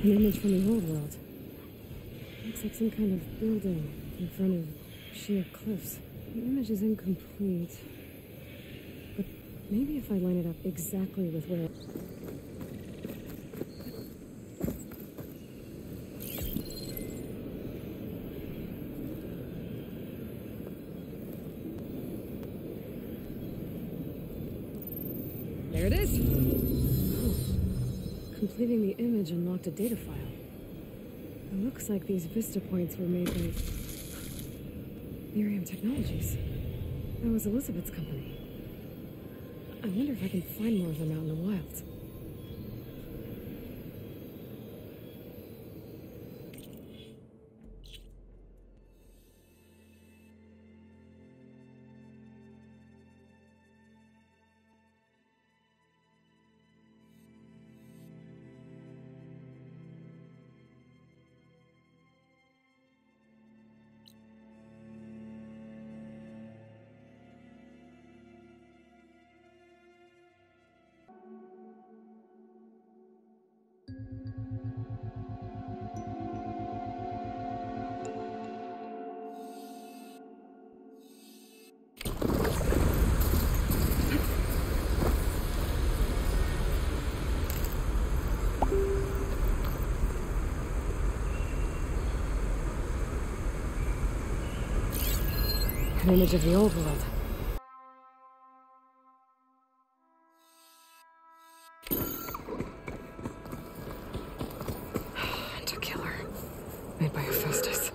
An image from the old world. Looks like some kind of building in front of sheer cliffs. The image is incomplete. But maybe if I line it up exactly with where... There it is! Oh. Completing the image unlocked a data file. It looks like these Vista points were made by... Miriam Technologies. That was Elizabeth's company. I wonder if I can find more of them out in the wild. An image of the old world. Hunter killer. Made by Hephaestus.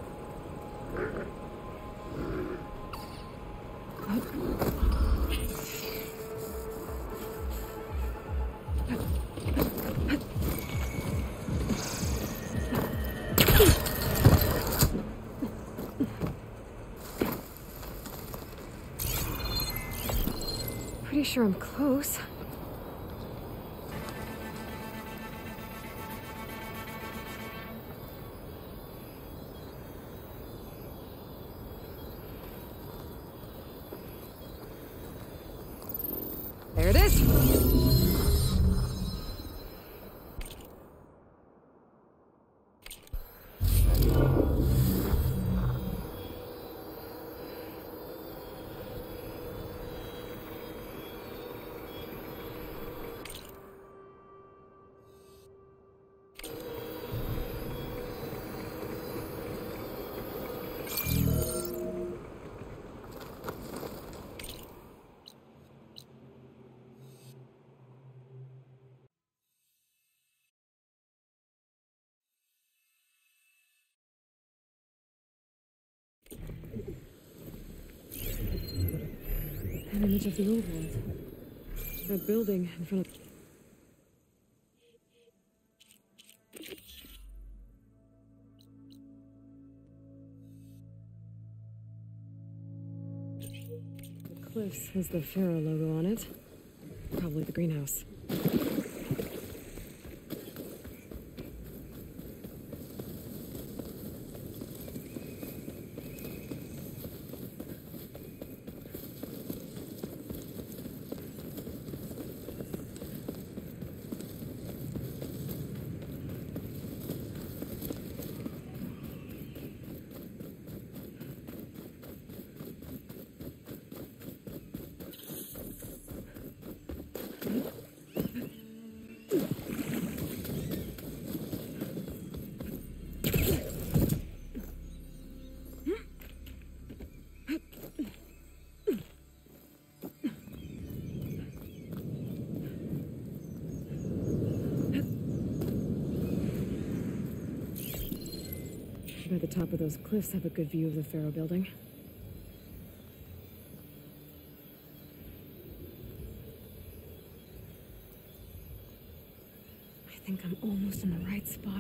Pretty sure I'm close. There it is! An image of the old world. That building in front of... The cliffs has the Pharaoh logo on it. Probably the greenhouse. By the top of those cliffs have a good view of the Pharaoh building. I think I'm almost in the right spot.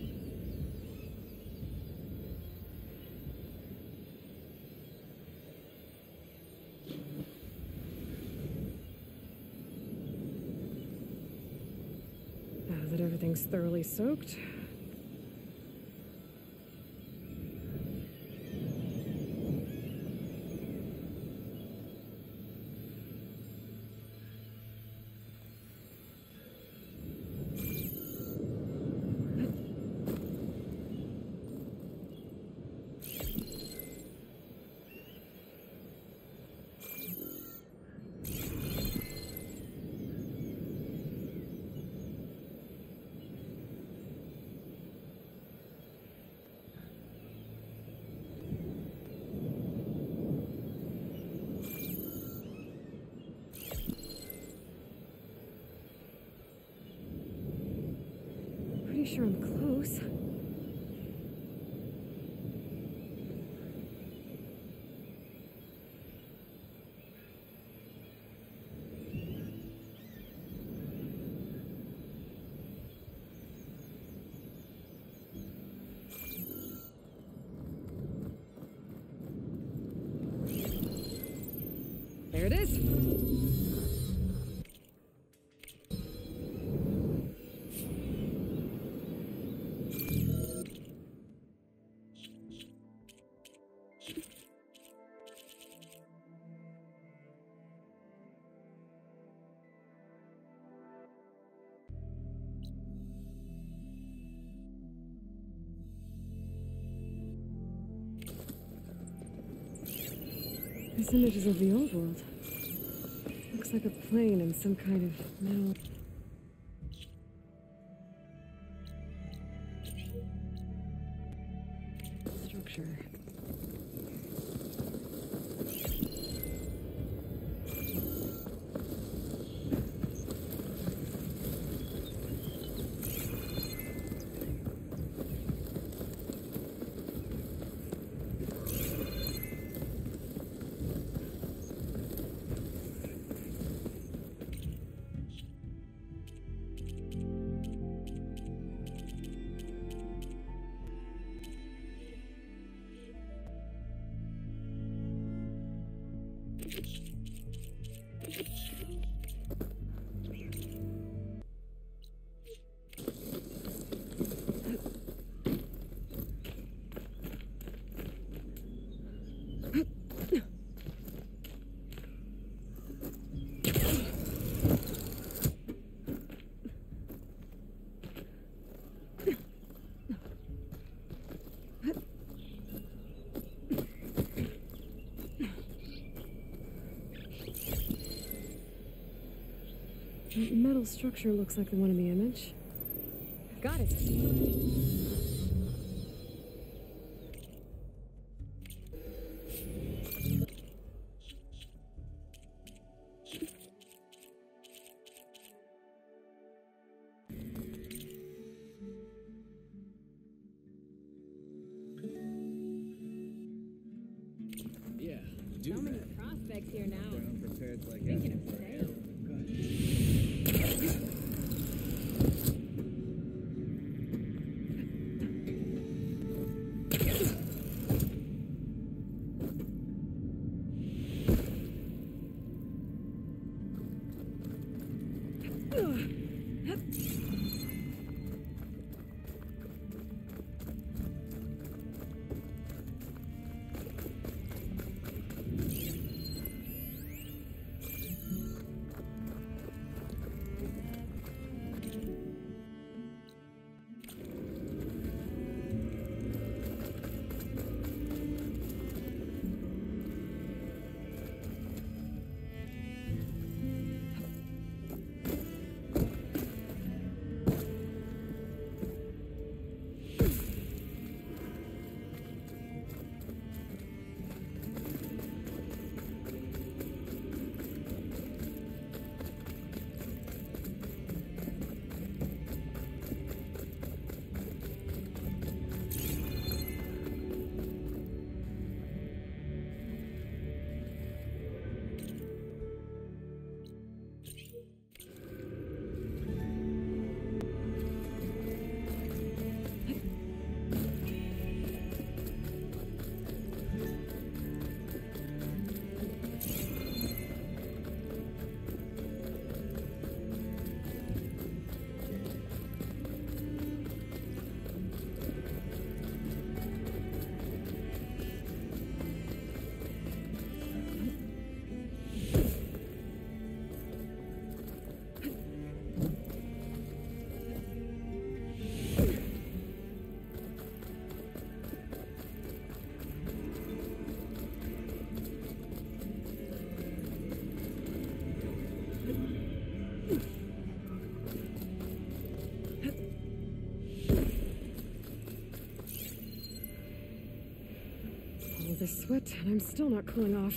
Now that everything's thoroughly soaked, sure I'm close. There it is. This image is of the old world. Looks like a plane and some kind of metal. Structure. That metal structure looks like the one in the image. Got it. Yeah, do So many that. prospects here now. They're unprepared like Thinking of that. sale. All this sweat, and I'm still not cooling off.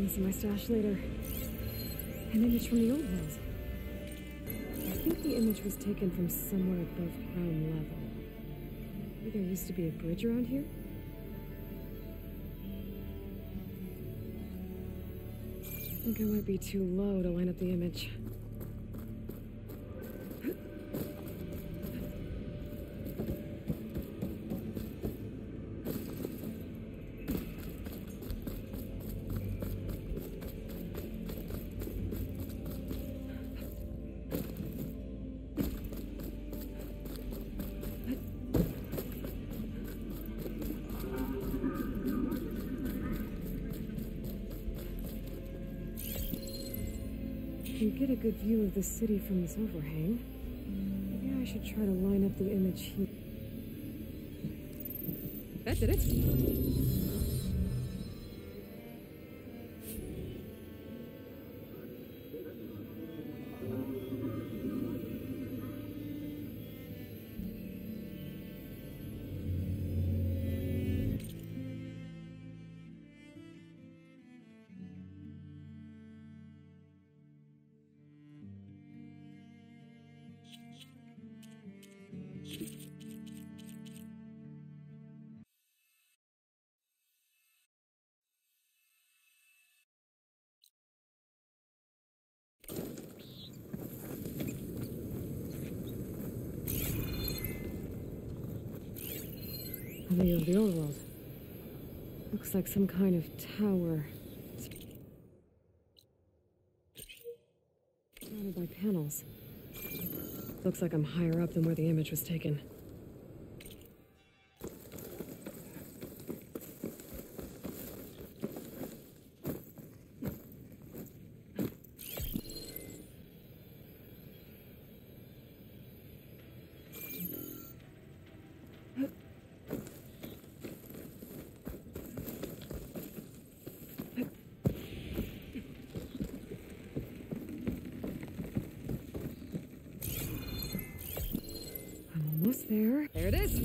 this in my stash later. An image from the old world. I think the image was taken from somewhere above ground level. Maybe there used to be a bridge around here? I think I might be too low to line up the image. You get a good view of the city from this overhang. Maybe I should try to line up the image here. That did it. A view of the old world. Looks like some kind of tower. Surrounded by panels. Looks like I'm higher up than where the image was taken. Almost there. There it is.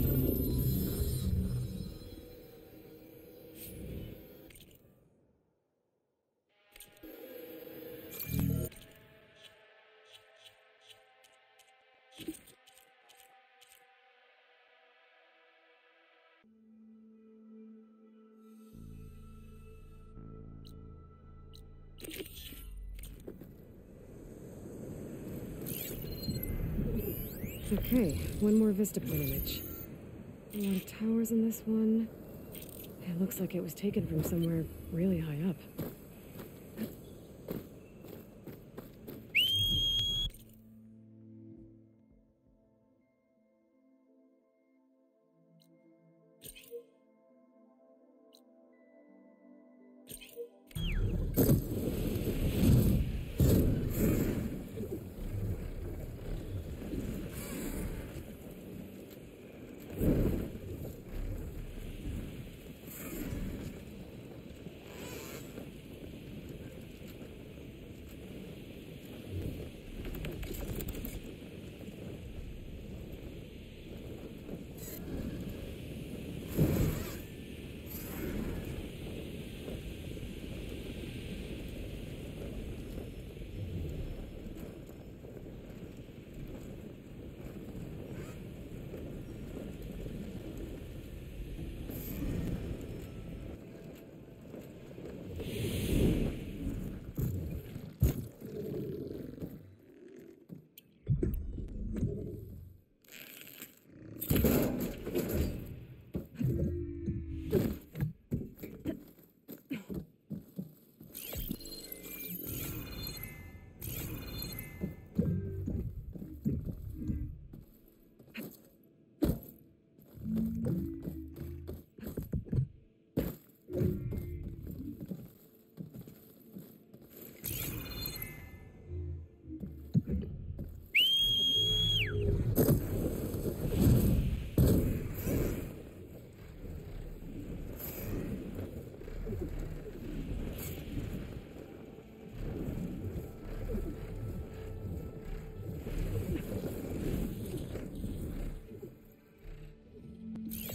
Okay, one more vista point image. A lot of towers in this one. It looks like it was taken from somewhere really high up.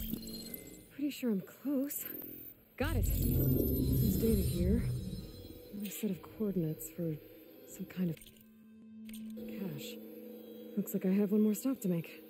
Pretty sure I'm close. Got it. There's data here. Another set of coordinates for some kind of cache. Looks like I have one more stop to make.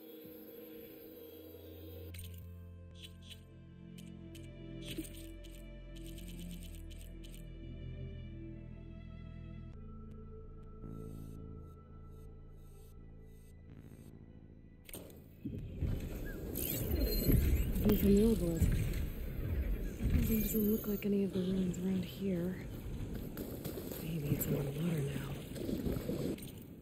View from the old world. Building doesn't look like any of the ruins around here. Maybe it's underwater now.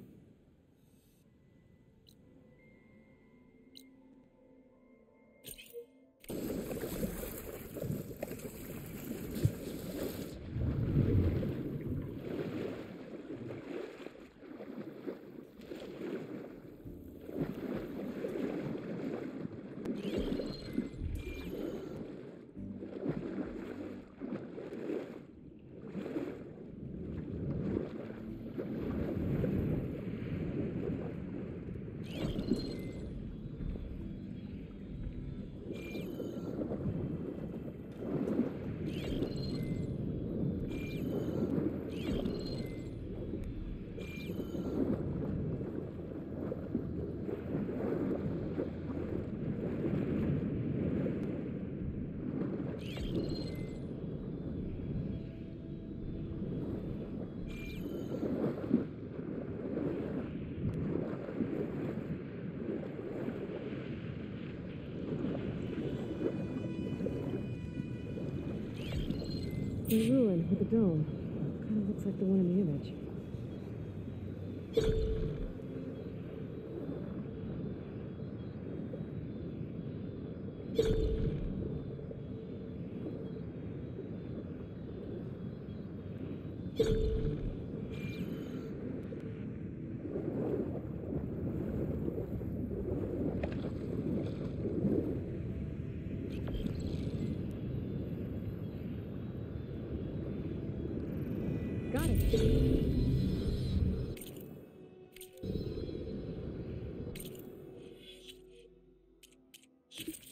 The ruin with the dome. Kind of looks like the one in the image. Got it.